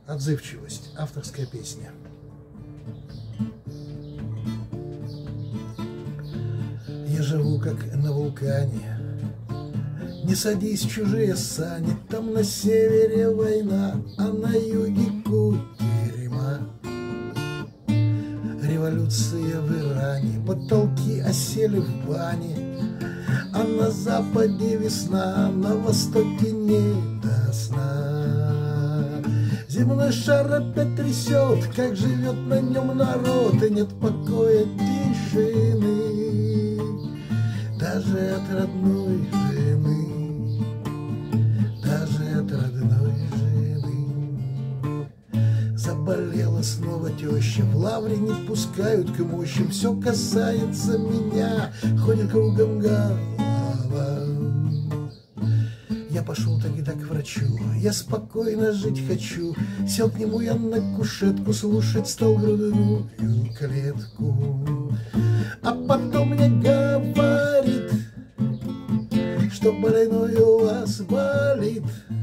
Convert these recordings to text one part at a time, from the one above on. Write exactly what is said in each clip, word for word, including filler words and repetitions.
Отзывчивость. Авторская песня. Я живу как на вулкане. Не садись в чужие сани. Там на севере война, а на юге кутерьма. Революция в Иране, потолки осели в бане, а на западе весна, на востоке не до сна. Земной шар опять трясет, как живет на нем народ, и нет покоя, тишины, даже от родной жены, даже от родной жены. Заболела снова теща, в лавре не пускают к мощам, все касается меня, ходит кругом голова. Я пошел тогда к врачу, я спокойно жить хочу. Сел к нему я на кушетку, слушать стал грудную клетку. А потом мне говорит, что больной у вас болит.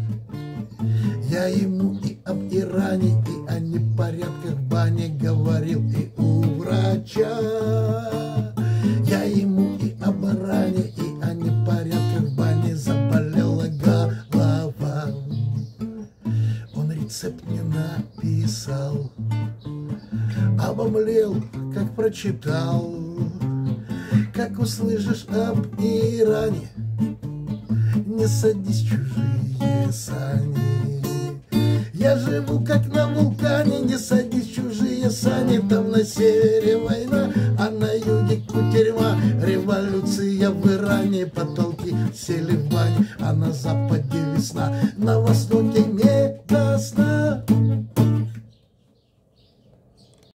Я ему и об Иране, и о непорядках в бане говорил, и у врача. Я ему и об Иране, и о непорядках в бане, заболела голова. Он рецепт мне написал, обомлел, как прочитал. Как услышишь об Иране, не садись в чужие сани. Я живу как на вулкане, не садись в чужие сани. Там на севере война, а на юге кутерьма. Революция в Иране, потолки сели в бане, а на западе весна, на востоке не